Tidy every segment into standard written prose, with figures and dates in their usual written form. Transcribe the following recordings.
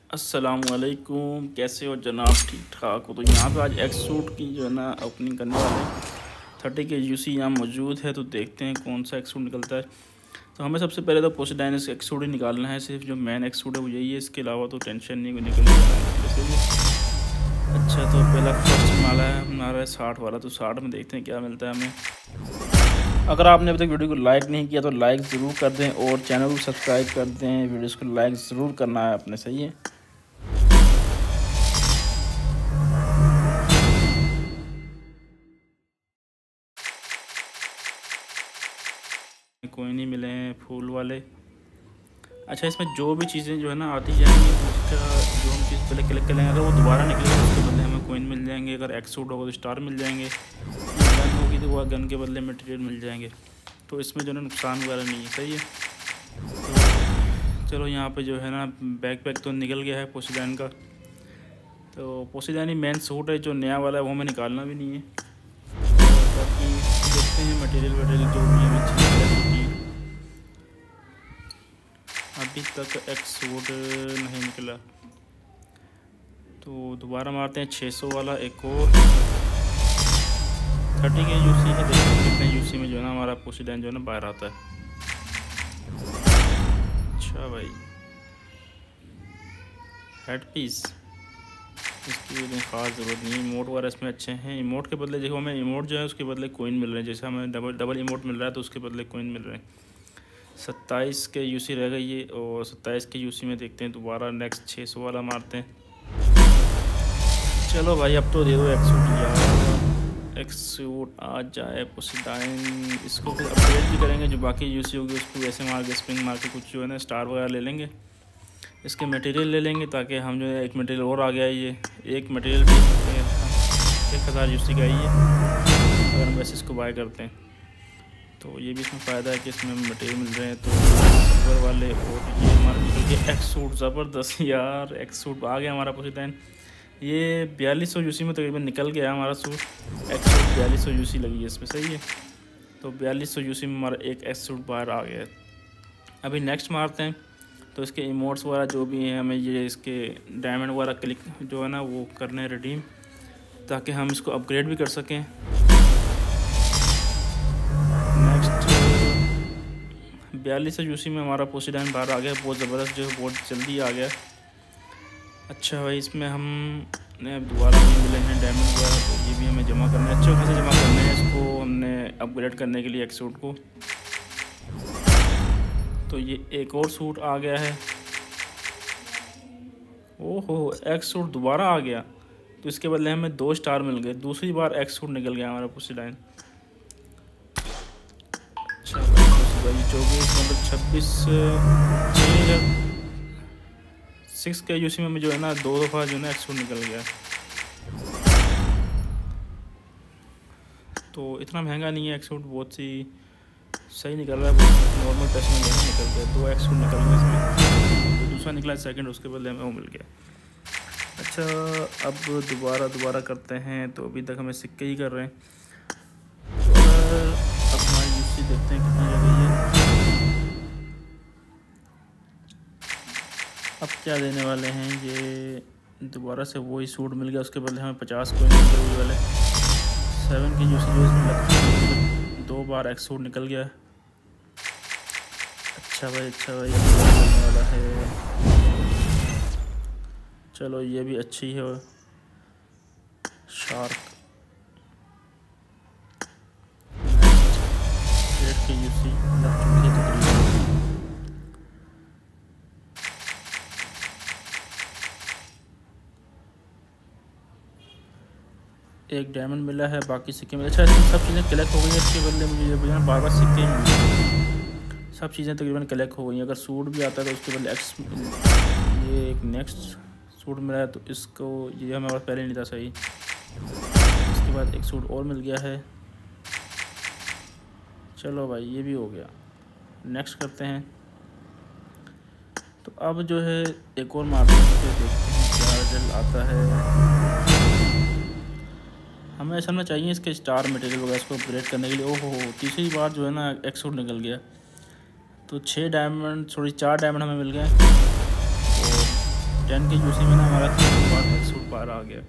अस्सलामुअलैकुम, कैसे हो जनाब? ठीक ठाक हो? तो यहाँ पे आज एक्स सूट की जो है ना ओपनिंग करने वाले हैं। 30 के यूसी यहाँ मौजूद है, तो देखते हैं कौन सा एक्स सूट निकलता है। तो हमें सबसे पहले तो पोसिडाइन एक्स सूट ही निकालना है। सिर्फ जो मेन एक्स सूट है वो यही है, इसके अलावा तो टेंशन नहीं, निकल जाना। अच्छा, तो पहला फर्स्ट माला है हमारा 60 वाला। तो 60 में देखते हैं क्या मिलता है हमें। अगर आपने अभी तक वीडियो को लाइक नहीं किया तो लाइक ज़रूर कर दें और चैनल को सब्सक्राइब कर दें। वीडियोस को लाइक ज़रूर करना है अपने, सही है। कोई नहीं मिले हैं फूल वाले। अच्छा, इसमें जो भी चीज़ें जो है ना आती जाएंगी उसका जो हम चीज़ पहले कलेक्ट कर लेंगे, अगर वो दोबारा निकलेगा उसके बदले हमें कोइन मिल जाएंगे। अगर एक्स सूट होगा तो स्टार मिल जाएंगे, गन होगी तो वह गन के बदले मटेरियल मिल जाएंगे। तो इसमें जो है नुकसान वगैरह नहीं है, सही है। तो चलो, यहाँ पे जो है ना बैकपैक तो निकल गया है पोसिडाइन का। तो पोसिडाइन ही मेन सूट है, जो नया वाला है वो हमें निकालना भी नहीं है। बाकी देखते हैं मटेरियल वटेरियल जो भी हमें चाहिए। अभी तक एक्स सूट नहीं निकला, तो दोबारा मारते हैं 600 वाला एक और। 30 के यूसी है, देखते हैं कितने यूसी में जो है ना हमारा पोसिडाइन जो है ना बाहर आता है। अच्छा भाई, हेड पीस, इसकी कोई ख़ास ज़रूरत नहीं। इमोट वगैरह इसमें अच्छे हैं। इमोट के बदले देखो हमें इमोट जो है उसके बदले कोइन मिल रहे हैं। जैसे हमें डबल इमोट मिल रहा है तो उसके बदले कोइन मिल रहे हैं। 27 के यूसी रह गई है, और 27 के यूसी में देखते हैं दोबारा नेक्स्ट 600 वाला मारते हैं। चलो भाई, अब तो दे दो एक्स सूट यार, एक्स सूट आ जाए पोसिडाइन। इसको फिर अपग्रेड भी करेंगे, जो बाकी यूसी होगी उसको वैसे मार के स्प्रिंग मार के कुछ जो है ना स्टार वगैरह ले लेंगे। इसके मटेरियल ले लेंगे ताकि हम जो है एक मटेरियल और आ गया है। ये एक मटेरियल भी 1000 यूसी का ही है अगर हम वैसे इसको बाय करते हैं। तो ये भी इसमें फ़ायदा है कि इसमें मटेरियल मिल रहे हैं। तो सिल्वर वाले, और ये हमारा निकल गया एक्स सूट। ज़बरदस्त यार, एक्स सूट आ गया हमारा पोसिडाइन। ये 4200 यूसी में तकरीबन निकल गया हमारा सूट। एक्स सूट 4200 यूसी लगी है इसमें, सही है। तो 4200 यूसी में हमारा एक एक्स सूट बाहर आ गया है। अभी नेक्स्ट मारते हैं। तो इसके इमोट्स वगैरह जो भी हैं, हमें ये इसके डायमंड वगैरह क्लिक जो है ना वो करने हैं रिडीम, ताकि हम इसको अपग्रेड भी कर सकें। नेक्स्ट 4200 यूसी में हमारा पोसिडाइन बाहर आ गया, बहुत ज़बरदस्त जो है, बहुत जल्दी आ गया। अच्छा भाई, इसमें हम दोबारा भी मिले हैं डायमंड वगैरह, तो ये भी हमें जमा करना है, अच्छे खासे जमा करने हैं इसको हमने अपग्रेड करने के लिए एक्स सूट को। तो ये एक और सूट आ गया है। ओहो, एक्स सूट दोबारा आ गया, तो इसके बदले हमें 2 स्टार मिल गए। दूसरी बार एक्स सूट निकल गया हमारा पोसिडाइन। अच्छा भाई, 24 मतलब 26 6 के यूसी में जो है ना 2 दफ़ा जो है ना एक्स सूट निकल गया। तो इतना महंगा नहीं है एक्स सूट, बहुत सी सही निकल रहा है, बहुत नॉर्मल टेस्ट में निकल गया। 2 एक्स सूट निकल गया इसमें, जो दूसरा निकला सेकंड उसके बदले हमें वो मिल गया। अच्छा, अब दोबारा करते हैं। तो अभी तक हमें सिक्के ही कर रहे हैं। तो अब हमारी यूसी देखते हैं कितनी रह गई है। अब क्या देने वाले हैं, ये दोबारा से वही सूट मिल गया, उसके बदले हमें 50 कोइन मिल गए वही वाले। 7 की यूसी जो इसमें लगती है, 2 बार एक्स सूट निकल गया। अच्छा भाई, निकलने वाला है। चलो, ये भी अच्छी है। शार्क 8 की यूसी लग चुकी है तकरीबन। एक डायमंड मिला है, बाकी सिक्के मिले। अच्छा, इसमें सब चीज़ें कलेक्ट हो गई हैं, इसके बदले मुझे ये बोलिए बार सिक्के ही मिले। सब चीज़ें तकरीबन कलेक्ट हो गई हैं। अगर सूट भी आता है तो उसके बदले एक्स, ये एक नेक्स्ट सूट मिला है, तो इसको ये हमारे पास पहले नहीं था, सही। इसके बाद एक सूट और मिल गया है। चलो भाई, ये भी हो गया। नेक्स्ट करते हैं। तो अब जो है एक और मारते हैं, देखते हैं क्या रिजल्ट आता है। हमें ऐसा ना चाहिए इसके स्टार मटेरियल वगैरह इसको अपग्रेड करने के लिए। ओहो, तीसरी बार जो है ना एक्स सूट निकल गया। तो 4 डायमंड हमें मिल गए, और 10 के यूसी में ना हमारा 3 बार एक्सूट बार आ गया।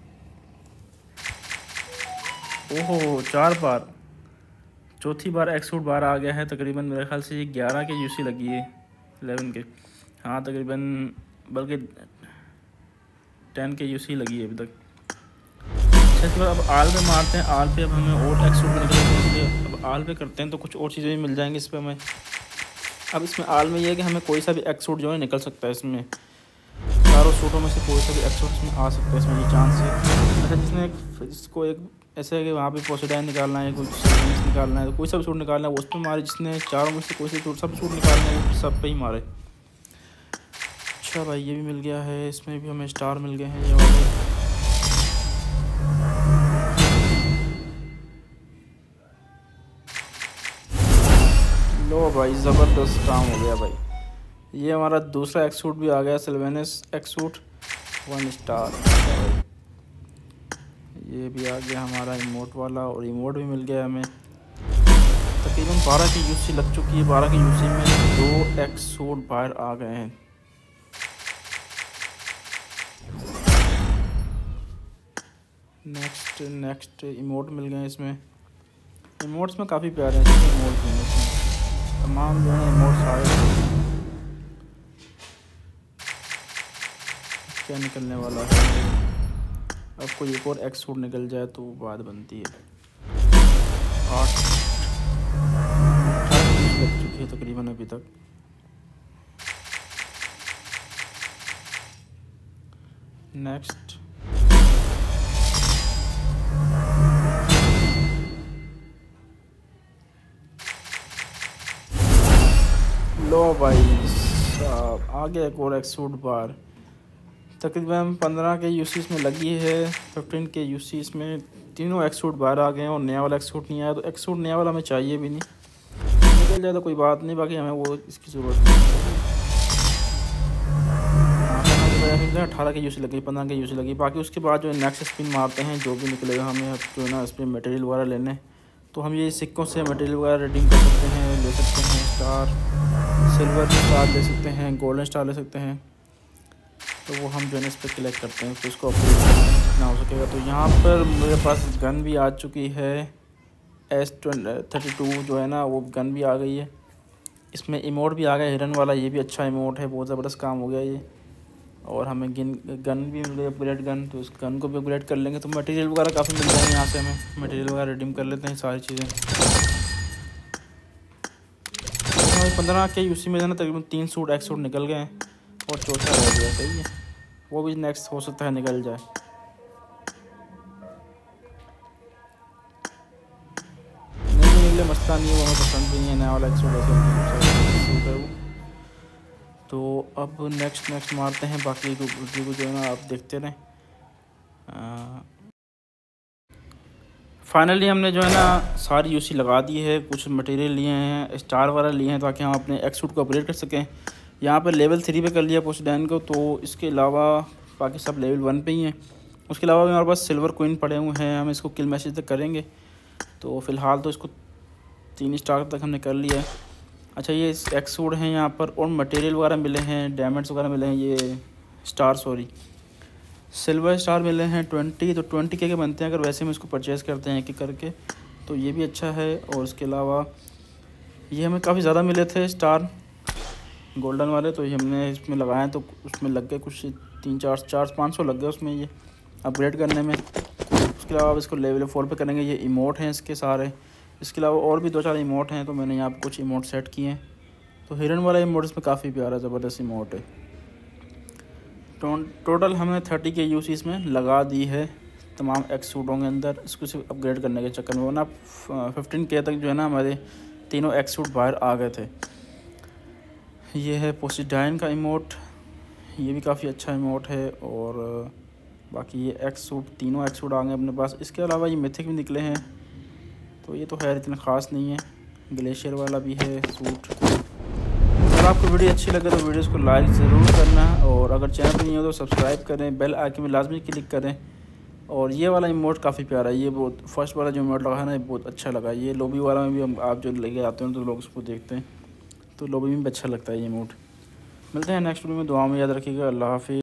ओहो 4 बार, चौथी बार एक्सूट बार आ गया है। तकरीबन मेरे ख्याल से ये 11 के यूसी लगी है, 11 के, हाँ तकरीबन, बल्कि 10 के यूसी लगी है अभी तक। अच्छा इसके बाद अब आल पे मारते हैं। आल पे अब हमें और एक्सूट निकलते हैं, अब आल पे करते हैं तो कुछ और चीज़ें भी मिल जाएंगी इस पर हमें। अब इसमें आल में ये है कि हमें कोई सा भी एक्सूट जो है निकल सकता है इसमें, चारों सूटों में से कोई सा भी एक्सूट इसमें आ सकता है, इसमें ये चांस है। अच्छा जिसको एक ऐसे है कि वहाँ पे पोसेडाइन निकालना है, कुछ निकालना है, तो कोई सा भी सूट निकालना है वो उस पर मारे, जिसने चारों में से कोई से सब सूट निकालना है वो सब पे ही मारे। अच्छा भाई ये भी मिल गया है, इसमें भी हमें स्टार मिल गए हैं ये वाले। लो भाई ज़बरदस्त काम हो गया भाई, ये हमारा दूसरा एक्सूट भी आ गया, सिल्वेनस एक्सूट 1 स्टार। ये भी आ गया हमारा इमोट वाला, और इमोट भी मिल गया हमें। तकरीबन 12 की यूसी लग चुकी है, 12 की यूसी में 2 एक्सूट बाहर आ गए हैं। नेक्स्ट इमोट मिल गए इसमें। इमोट्स में काफ़ी प्यारे हैं इमोट हैं इसमें, तमाम जो है इमोट सारे। क्या निकलने वाला है, अब कोई एक और एक्सूट निकल जाए तो बात बनती है। 8 लग चुकी है तकरीबन अभी तक। नेक्स्ट लो भाई साहब आ गया एक और एक्सूट बार, तकरीबन 15 के यूसी इसमें लगी है, 15 के यूसी इसमें तीनों एक्सूट बाहर आ गए हैं, और नया वाला एक्सूट नहीं आया। तो एक्सूट नया वाला हमें चाहिए भी नहीं, निकल जाए तो कोई बात नहीं, बाकी हमें वो इसकी ज़रूरत नहीं है। 18 के यूसी लगी, 15 के यूसी लगी, बाकी उसके बाद जो है नेक्स्ट स्पिन मारते हैं, जो भी निकलेगा हमें अब जो है ना इसमें मटेरियल वगैरह लेने, तो हम ये सिक्कों से मटेरियल वगैरह रिडीम कर सकते हैं, ले सकते हैं स्टार, सिल्वर स्टार ले सकते हैं, गोल्डन स्टार ले सकते हैं। तो वो हम जो है इस पर क्लिक करते हैं, तो इसको अपडेट करते हैं जितना हो सकेगा। तो यहाँ पर मेरे पास गन भी आ चुकी है, S32 जो है ना वो गन भी आ गई है। इसमें इमोट भी आ गया हिरन वाला, ये भी अच्छा इमोट है, बहुत ज़बरदस्त काम हो गया ये। और हमें गन भी मिल गई अपग्रेड गन, तो इस गन को भी अपग्रेड कर लेंगे तो मटेरियल वगैरह काफ़ी मिल जाएंगे। यहाँ से हमें मटेरियल वगैरह रिडीम कर लेते हैं सारी चीज़ें। 15 के यूसी में ना तकरीबन 3 सूट एक्सूट निकल गए हैं, और चौथा रह गया, सही है, वो भी नेक्स्ट हो सकता है निकल जाए। नहीं निकले मसला नहीं है, वो हमें पसंद भी नहीं है, नया वाला एक्सूट है वो। तो अब नेक्स्ट मारते हैं, बाकी को जो है ना आप देखते रहें। फाइनली हमने जो है ना सारी यूसी लगा दी है, कुछ मटेरियल लिए हैं, स्टार वगैरह लिए हैं, ताकि हम अपने एक्सूट को अपग्रेड कर सकें। यहाँ पर लेवल 3 पे कर लिया पोसेडाइन को, तो इसके अलावा बाकी सब लेवल 1 पे ही हैं। उसके अलावा हमारे पास सिल्वर कोइन पड़े हुए हैं, हम इसको किल मैसेज तक करेंगे। तो फ़िलहाल तो इसको 3 स्टार तक हमने कर लिया है। अच्छा ये एक्सूट हैं यहाँ पर, और मटेरियल वगैरह मिले हैं, डायमंड्स वगैरह मिले हैं, ये स्टार सिल्वर स्टार मिले हैं 20, तो 20 के बनते हैं अगर वैसे हम इसको परचेज़ करते हैं एक करके, तो ये भी अच्छा है। और इसके अलावा ये हमें काफ़ी ज़्यादा मिले थे स्टार गोल्डन वाले, तो ये हमने इसमें लगाए, तो उसमें लग गए कुछ 300-400-500 लग गए उसमें ये अपग्रेड करने में। उसके अलावा अब इसको लेवल 4 पे करेंगे। ये इमोट हैं इसके सारे, इसके अलावा और भी 2-4 इमोट हैं, तो मैंने यहाँ पर कुछ इमोट सेट किए हैं। तो हिरन वाला इमोट इसमें काफ़ी प्यारा ज़बरदस्त इमोट है। टोटल हमने 30 के यूसी इसमें लगा दी है तमाम एक्सूटों के अंदर, इसको सिर्फ अपग्रेड करने के चक्कर में, वरना 15K तक जो है ना हमारे तीनों एक्सूट बाहर आ गए थे। ये है पोसेडाइन का इमोट, ये भी काफ़ी अच्छा इमोट है। और बाकी ये तीनों एक्सूट आ गए अपने पास। इसके अलावा ये मिथिक भी निकले हैं, तो ये तो खैर इतना ख़ास नहीं है। ग्लेशियर वाला भी है सूट। अगर आपको वीडियो अच्छी लगे तो वीडियोस को लाइक ज़रूर करना, और अगर चैनल पर नहीं हो तो सब्सक्राइब करें, बेल आइकन में लाजमी क्लिक करें। और ये वाला इमोट काफ़ी प्यारा है, ये बहुत फर्स्ट वाला जो इमोट लगा है ना, ये बहुत अच्छा लगा। ये लॉबी वाला में भी हम आप जो लेके आते हैं तो लोग उसको देखते हैं, तो लॉबी में भी अच्छा लगता है ये इमोट। मिलते हैं नेक्स्ट वीडियो में, दुआ में याद रखिएगा। अल्लाह हाफिज़।